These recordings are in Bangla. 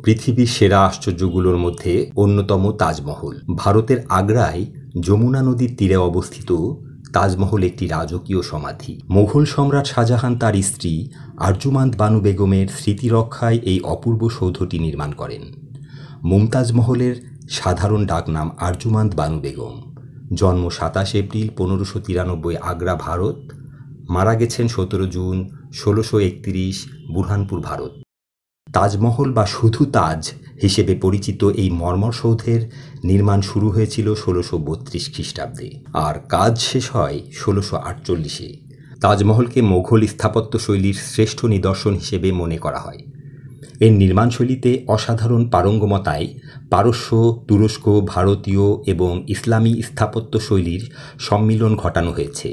পৃথিবীর সেরা আশ্চর্যগুলোর মধ্যে অন্যতম তাজমহল। ভারতের আগ্রায় যমুনা নদীর তীরে অবস্থিত তাজমহল একটি রাজকীয় সমাধি। মুঘল সম্রাট শাহজাহান তার স্ত্রী আরজুমান্দ বানু বেগমের স্মৃতি রক্ষায় এই অপূর্ব সৌধটি নির্মাণ করেন। মুমতাজ মহলের সাধারণ ডাকনাম আরজুমান্দ বানু বেগম। জন্ম 27 এপ্রিল 1593 আগ্রা, ভারত। মারা গেছেন 17 জুন 1631 বুরহানপুর, ভারত। তাজমহল বা শুধু তাজ হিসেবে পরিচিত এই মর্মর সৌধের নির্মাণ শুরু হয়েছিল 1632 খ্রিস্টাব্দে আর কাজ শেষ হয় 1648-এ। তাজমহলকে মোঘল স্থাপত্যশৈলীর শ্রেষ্ঠ নিদর্শন হিসেবে মনে করা হয়। এর নির্মাণশৈলীতে অসাধারণ পারঙ্গমতায় পারস্য, তুরস্ক, ভারতীয় এবং ইসলামী স্থাপত্যশৈলীর সম্মিলন ঘটানো হয়েছে।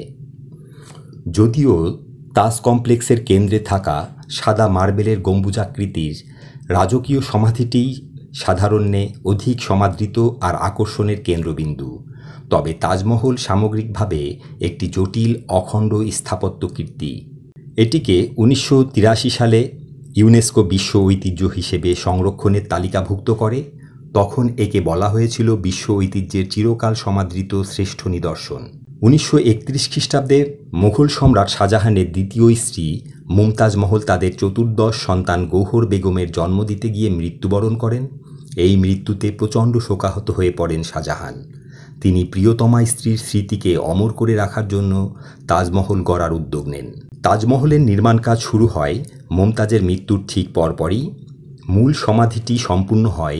যদিও তাজ কমপ্লেক্সের কেন্দ্রে থাকা সাদা মার্বেলের গম্বুজাকৃতির রাজকীয় সমাধিটিই সাধারণ্যে অধিক সমাদৃত আর আকর্ষণের কেন্দ্রবিন্দু, তবে তাজমহল সামগ্রিকভাবে একটি জটিল অখণ্ড স্থাপত্য কীর্তি। এটিকে 1983 সালে ইউনেস্কো বিশ্ব ঐতিহ্য হিসেবে সংরক্ষণের তালিকাভুক্ত করে। তখন একে বলা হয়েছিল বিশ্ব ঐতিহ্যের চিরকাল সমাদৃত শ্রেষ্ঠ নিদর্শন। 1931 খ্রিস্টাব্দে মুঘল সম্রাট শাহজাহানের দ্বিতীয় স্ত্রী মুমতাজ মহল তাদের চতুর্দশ সন্তান গৌহর বেগমের জন্ম দিতে গিয়ে মৃত্যুবরণ করেন। এই মৃত্যুতে প্রচণ্ড শোকাহত হয়ে পড়েন শাহজাহান। তিনি প্রিয়তমা স্ত্রীর স্মৃতিকে অমর করে রাখার জন্য তাজমহল গড়ার উদ্যোগ নেন। তাজমহলের নির্মাণ কাজ শুরু হয় মুমতাজের মৃত্যুর ঠিক পরপরই। মূল সমাধিটি সম্পূর্ণ হয়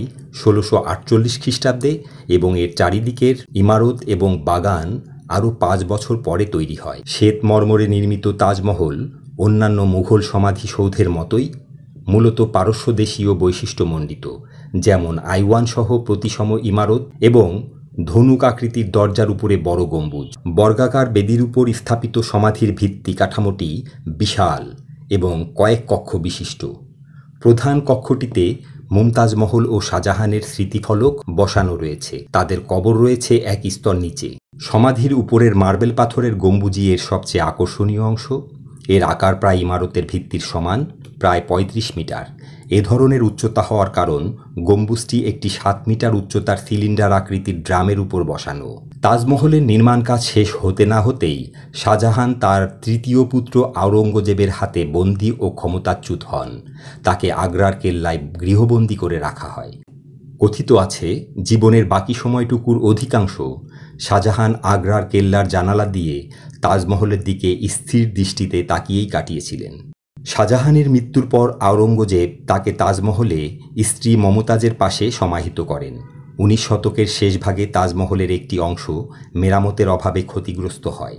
1648 খ্রিস্টাব্দে এবং এর চারিদিকের ইমারত এবং বাগান আরও 5 বছর পরে তৈরি হয়। শ্বেত মর্মরে নির্মিত তাজমহল অন্যান্য মুঘল সমাধি সৌধের মতোই মূলত পারস্য দেশীয় বৈশিষ্ট্যমণ্ডিত, যেমন আইওয়ান সহ প্রতিসম ইমারত এবং ধনুক আকৃতির দরজার উপরে বড় গম্বুজ। বর্গাকার বেদির উপর স্থাপিত সমাধির ভিত্তি কাঠামোটি বিশাল এবং কয়েক কক্ষ বিশিষ্ট। প্রধান কক্ষটিতে মুমতাজ মহল ও শাহজাহানের স্মৃতিফলক বসানো রয়েছে। তাদের কবর রয়েছে এক স্তর নিচে। সমাধির উপরের মার্বেল পাথরের গম্বুজই এর সবচেয়ে আকর্ষণীয় অংশ। এর আকার প্রায় ইমারতের ভিত্তির সমান, প্রায় 35 মিটার। এ ধরনের উচ্চতা হওয়ার কারণ গম্বুজটি একটি 7 মিটার উচ্চতার সিলিন্ডার আকৃতির ড্রামের উপর বসানো। তাজমহলের নির্মাণ কাজ শেষ হতে না হতেই শাহজাহান তার তৃতীয় পুত্র আওরঙ্গজেবের হাতে বন্দী ও ক্ষমতাচ্যুত হন। তাকে আগ্রার কেল্লায় গৃহবন্দী করে রাখা হয়। কথিত আছে জীবনের বাকি সময়টুকুর অধিকাংশ শাহজাহান আগ্রার কেল্লার জানালা দিয়ে তাজমহলের দিকে স্থির দৃষ্টিতে তাকিয়েই কাটিয়েছিলেন। শাহজাহানের মৃত্যুর পর আওরঙ্গজেব তাকে তাজমহলে স্ত্রী মমতাজের পাশে সমাহিত করেন। 19 শতকের শেষ ভাগে তাজমহলের একটি অংশ মেরামতের অভাবে ক্ষতিগ্রস্ত হয়।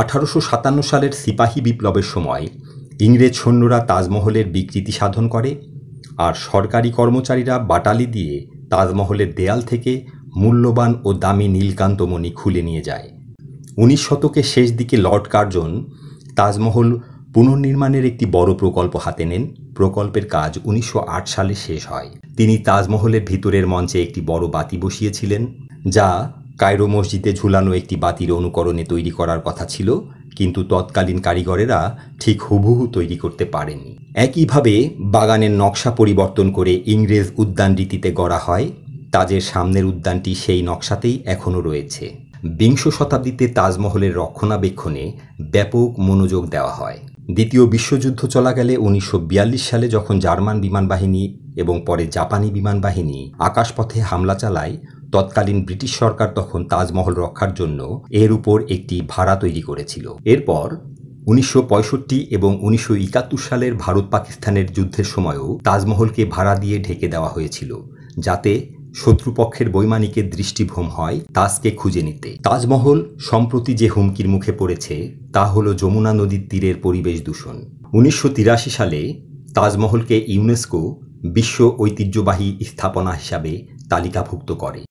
1857 সালের সিপাহী বিপ্লবের সময় ইংরেজ সৈন্যরা তাজমহলের বিকৃতি সাধন করে আর সরকারি কর্মচারীরা বাটালি দিয়ে তাজমহলের দেয়াল থেকে মূল্যবান ও দামি নীলকান্তমণি খুলে নিয়ে যায়। 19 শতকের শেষ দিকে লর্ড কার্জন তাজমহল পুনর্নির্মাণের একটি বড় প্রকল্প হাতে নেন। প্রকল্পের কাজ 1908 সালে শেষ হয়। তিনি তাজমহলের ভিতরের মঞ্চে একটি বড় বাতি বসিয়েছিলেন, যা কায়রো মসজিদে ঝুলানো একটি বাতির অনুকরণে তৈরি করার কথা ছিল, কিন্তু তৎকালীন কারিগরেরা ঠিক হুবহু তৈরি করতে পারেনি। একইভাবে বাগানের নকশা পরিবর্তন করে ইংরেজ উদ্যান রীতিতে গড়া হয়। তাজের সামনের উদ্যানটি সেই নকশাতেই এখনও রয়েছে। বিংশ শতাব্দীতে তাজমহলের রক্ষণাবেক্ষণে ব্যাপক মনোযোগ দেওয়া হয়। দ্বিতীয় বিশ্বযুদ্ধ চলাকালে 1942 সালে যখন জার্মান বিমানবাহিনী এবং পরে জাপানি বিমানবাহিনী আকাশপথে হামলা চালায়, তৎকালীন ব্রিটিশ সরকার তখন তাজমহল রক্ষার জন্য এর উপর একটি ভাড়া তৈরি করেছিল। এরপর 1965 এবং 1971 সালের ভারত পাকিস্তানের যুদ্ধের সময়ও তাজমহলকে ভাড়া দিয়ে ঢেকে দেওয়া হয়েছিল, যাতে শত্রুপক্ষের বৈমানিকের দৃষ্টিভ্রম হয় তাজকে খুঁজে নিতে। তাজমহল সম্প্রতি যে হুমকির মুখে পড়েছে তা হল যমুনা নদীর তীরের পরিবেশ দূষণ। 1983 সালে তাজমহলকে ইউনেস্কো বিশ্ব ঐতিহ্যবাহী স্থাপনা হিসাবে তালিকাভুক্ত করে।